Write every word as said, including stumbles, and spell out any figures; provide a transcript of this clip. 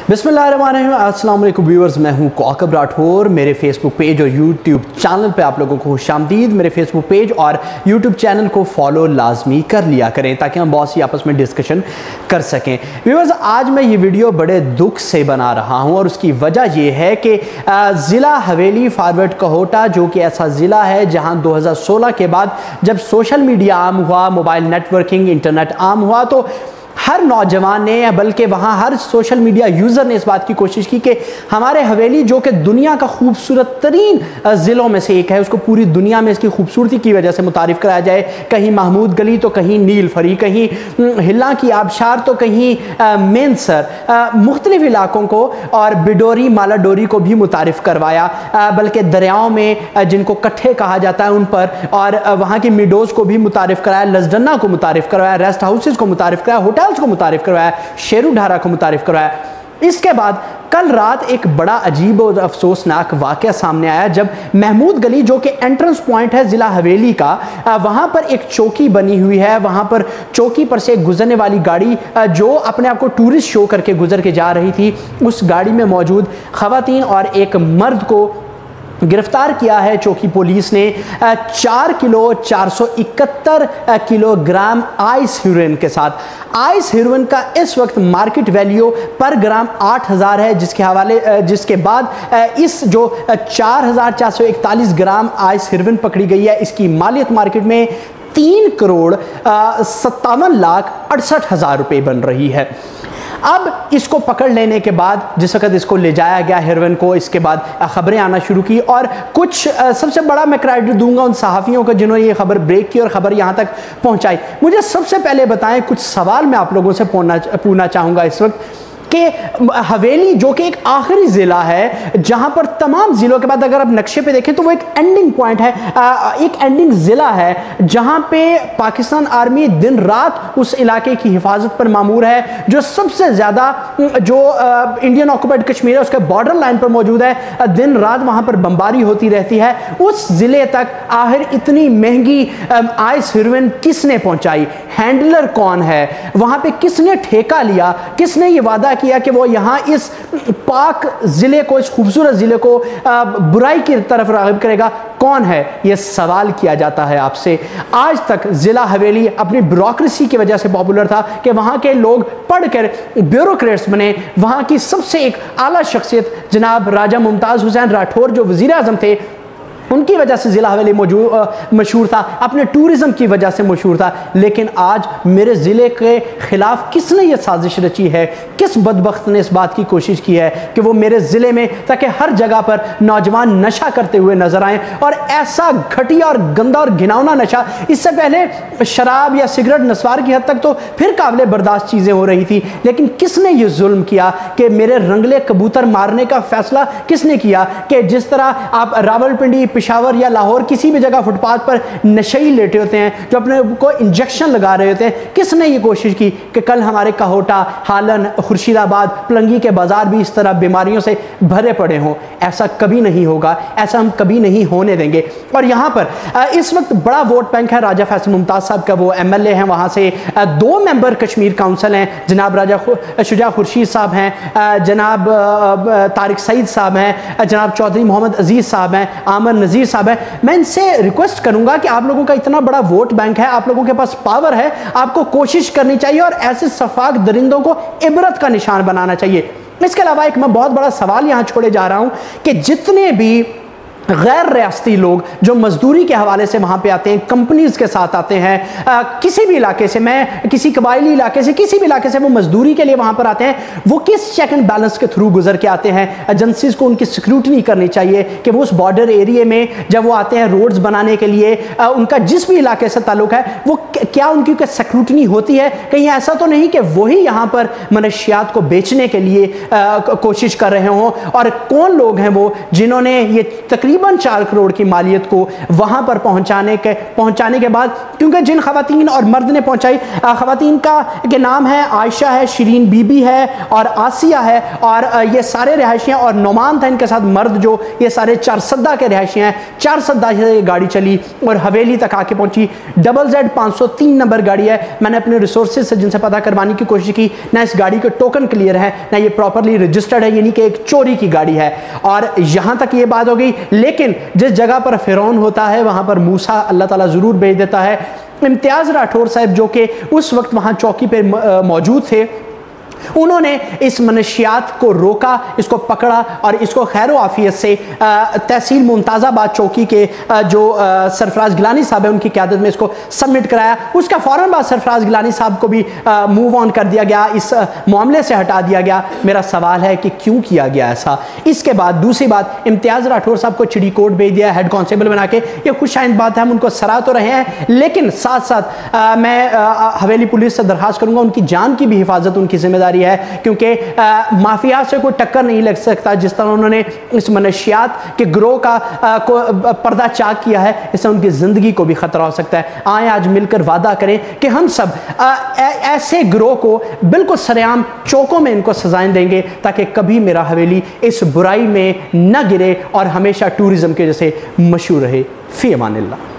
बिस्मिल्लाहिर्रहमानिर्रहीम। अस्सलाम वालेकुम व्यूअर्स, मैं हूं कौकब राठौर। मेरे फेसबुक पेज और यूट्यूब चैनल पे आप लोगों को खुशामदीद। मेरे फेसबुक पेज और यूट्यूब चैनल को फॉलो लाजमी कर लिया करें ताकि हम बहुत सी आपस में डिस्कशन कर सकें। व्यूअर्स, आज मैं ये वीडियो बड़े दुख से बना रहा हूं और उसकी वजह ये है कि ज़िला हवेली फॉरवर्ड कहोटा, जो कि ऐसा ज़िला है जहां दो हज़ार सोलह के बाद जब सोशल मीडिया आम हुआ, मोबाइल नेटवर्किंग, इंटरनेट आम हुआ, तो हर नौजवान ने, बल्कि वहाँ हर सोशल मीडिया यूज़र ने इस बात की कोशिश की कि हमारे हवेली, जो कि दुनिया का खूबसूरत तरीन ज़िलों में से एक है, उसको पूरी दुनिया में इसकी खूबसूरती की वजह से मुतारिफ़ कराया जाए। कहीं महमूद गली तो कहीं नील फरी, कहीं हिल्ला की आबशार तो कहीं मेनसर, मुख्तलिफ इलाकों को और बिडोरी मालाडोरी को भी मुतारिफ़ करवाया, बल्कि दरियाओं में जिनको कट्ठे कहा जाता है उन पर, और वहाँ की मिडोज़ को भी मुतारिफ़ कराया, लजडन्ना को मुतारिफ़ करवाया, रेस्ट हाउसेज़ को मुतारिफ़ कराया, होटल को मुतारिफ करवाया, शेरू ढारा को मुतारिफ करवाया। इसके बाद कल रात एक बड़ा अजीब और अफसोसनाक वाक़या सामने आया जब महमूद गली, जो कि एंट्रेंस पॉइंट है ज़िला हवेली का, वहाँ पर एक चौकी बनी हुई है। वहाँ पर चौकी पर से गुजरने वाली गाड़ी, जो अपने आप को टूरिस्ट शो करके गुजर के जा रही थी, उस गाड़ी में मौजूद ख़वातीन और एक मर्द को गिरफ्तार किया है चौकी पुलिस ने चार किलो चार सौ इकहत्तर किलोग्राम आइस हीरोइन के साथ। आइस हीरोइन का इस वक्त मार्केट वैल्यू पर ग्राम आठ हज़ार है, जिसके हवाले जिसके बाद इस जो चार हज़ार चार सौ इकतालीस ग्राम आइस हीरोइन पकड़ी गई है, इसकी मालियत मार्केट में तीन करोड़ सत्तावन लाख अड़सठ हज़ार रुपये बन रही है। अब इसको पकड़ लेने के बाद, जिस वक्त इसको ले जाया गया हेरोइन को, इसके बाद खबरें आना शुरू की और कुछ सबसे बड़ा मैं क्रेडिट दूंगा उन सहाफ़ियों को जिन्होंने ये खबर ब्रेक की और खबर यहाँ तक पहुँचाई। मुझे सबसे पहले बताएं, कुछ सवाल मैं आप लोगों से पूछना चाहूँगा इस वक्त कि हवेली, जो कि एक आखिरी ज़िला है जहां पर तमाम ज़िलों के बाद अगर आप नक्शे पे देखें तो वो एक एंडिंग पॉइंट है, एक एंडिंग ज़िला है जहां पे पाकिस्तान आर्मी दिन रात उस इलाके की हिफाजत पर मामूर है, जो सबसे ज़्यादा जो इंडियन ऑक्युपाइड कश्मीर है उसके बॉर्डर लाइन पर मौजूद है। दिन रात वहां पर बमबारी होती रहती है। उस ज़िले तक आखिर इतनी महंगी आइस हीरोइन किसने पहुंचाई? हैंडलर कौन है? वहां पे किसने ठेका लिया? किसने ये वादा किया कि वो यहाँ इस पाक ज़िले को, इस खूबसूरत ज़िले को बुराई की तरफ राग़िब करेगा? कौन है? ये सवाल किया जाता है आपसे। आज तक ज़िला हवेली अपनी ब्यूरोक्रेसी की वजह से पॉपुलर था कि वहाँ के लोग पढ़कर ब्यूरोक्रेट्स बने। वहाँ की सबसे एक आला शख्सियत जनाब राजा मुमताज़ हुसैन राठौर, जो वज़ीर आज़म थे, उनकी वजह से ज़िला हवेली मौजूद मशहूर था, अपने टूरिज़म की वजह से मशहूर था। लेकिन आज मेरे ज़िले के ख़िलाफ़ किसने ये साजिश रची है? किस बदबख्त ने इस बात की कोशिश की है कि वो मेरे ज़िले में, ताकि हर जगह पर नौजवान नशा करते हुए नज़र आएँ, और ऐसा घटिया और गंदा और घिनौना नशा, इससे पहले शराब या सिगरेट नस्वार की हद तक तो फिर काबिल बर्दाश्त चीज़ें हो रही थी, लेकिन किसने ये जुल्म किया कि मेरे रंगले कबूतर मारने का फ़ैसला किसने किया कि जिस तरह आप रावलपिंडी, पेशावर या लाहौर किसी भी जगह फुटपाथ पर नशेई लेटे होते हैं, जो अपने को इंजेक्शन लगा रहे होते हैं, किसने ये कोशिश की कि कल हमारे कहोटा, हालन, खुर्शीदाबाद, पलंगी के बाजार भी इस तरह बीमारियों से भरे पड़े हों? ऐसा कभी नहीं होगा, ऐसा हम कभी नहीं होने देंगे। और यहाँ पर इस वक्त बड़ा वोट बैंक है राजा फैसल मुमताज़ साहब का, वो एम एल ए हैं, वहाँ से दो मेंबर कश्मीर काउंसिल हैं, जनाब राजा शुजा खुर्शीद साहब हैं, जनाब तारिक सईद साहब हैं, जनाब चौधरी मोहम्मद अजीज़ साहब हैं, आमर नज़ीर साहब है। मैं इनसे रिक्वेस्ट करूंगा कि आप लोगों का इतना बड़ा वोट बैंक है, आप लोगों के पास पावर है, आपको कोशिश करनी चाहिए और ऐसे सफाक दरिंदों को इबरत का निशान बनाना चाहिए। इसके अलावा एक मैं बहुत बड़ा सवाल यहां छोड़े जा रहा हूं कि जितने भी गैर रियासती लोग जो मजदूरी के हवाले से वहाँ पे आते हैं, कंपनीज के साथ आते हैं, आ, किसी भी इलाके से, मैं किसी कबायली इलाके से, किसी भी इलाके से वो मजदूरी के लिए वहाँ पर आते हैं, वो किस चेक एंड बैलेंस के थ्रू गुजर के आते हैं? एजेंसीज को उनकी स्क्रूटनी करनी चाहिए कि वो उस बॉर्डर एरिए में जब वो आते हैं रोड्स बनाने के लिए, आ, उनका जिस भी इलाके से ताल्लुक है, वो क्या उनकी स्क्रूटनी होती है? कहीं ऐसा तो नहीं कि वही यहाँ पर मनशियात को बेचने के लिए आ, कोशिश कर रहे हों? और कौन लोग हैं वो जिन्होंने ये तकरीबन तकरीबन चार करोड़ की मालियत को वहाँ पर पहुँचाने के पहुँचाने के बाद, क्योंकि जिन ख़वातीन और मर्द ने पहुँचाई, ख़वातीन का के नाम है आयशा है, शिरीन बीबी है और आसिया है, और ये सारे रिहायशी हैं, और नोमान था इनके साथ मर्द जो, ये सारे चार सद्दा के रिहायशी हैं। चार सद्दा से ये गाड़ी चली और हवेली तक आके पहुंची। डबल जेड पाँच सौ तीन नंबर गाड़ी है। मैंने अपने रिसोर्सेज से जिनसे पता करवाने की कोशिश की, ना इस गाड़ी के टोकन क्लियर है, ना ये प्रॉपरली रजिस्टर्ड है, यानी कि एक चोरी की गाड़ी है। और यहाँ तक ये बात हो गई, लेकिन जिस जगह पर फिरौन होता है वहाँ पर मूसा अल्लाह ताला ज़रूर भेज देता है। इम्तियाज़ राठौर साहब जो कि उस वक्त वहाँ चौकी पर मौजूद थे, उन्होंने इस मनशियात को रोका, इसको पकड़ा और इसको खैर आफियत से तहसील मुमताज़ाबाद चौकी के आ, जो सरफराज गिलानी साहब है उनकी क़यादत में इसको सबमिट कराया। उसका फ़ौरन बाद सरफराज गिलानी साहब को भी मूव ऑन कर दिया गया, इस मामले से हटा दिया गया। मेरा सवाल है कि क्यों किया गया ऐसा। इसके बाद दूसरी बात, इम्तियाज़ राठौर साहब को चिड़ी कोट भेज दिया हेड कांस्टेबल बना के। ये खुशाइंद बात है, हम उनको सराह तो रहे हैं, लेकिन साथ साथ आ, मैं आ, हवेली पुलिस से दरख्वास्त करूँगा, उनकी जान की भी हिफाजत उनकी जिम्मेदारी है, क्योंकि माफिया से कोई टक्कर नहीं लग सकता। जिस तरह उन्होंने इस मनशियात के ग्रोह का आ, को पर्दा चाक किया है, इससे उनकी ज़िंदगी को भी ख़तरा हो सकता है। आए आज मिलकर वादा करें कि हम सब आ, ऐसे ग्रोह को बिल्कुल सरेआम चौकों में इनको सजाएं देंगे, ताकि कभी मेरा हवेली इस बुराई में न गिरे और हमेशा टूरिज़म के जैसे मशहूर रहे। फ़ी अमानिल्लाह।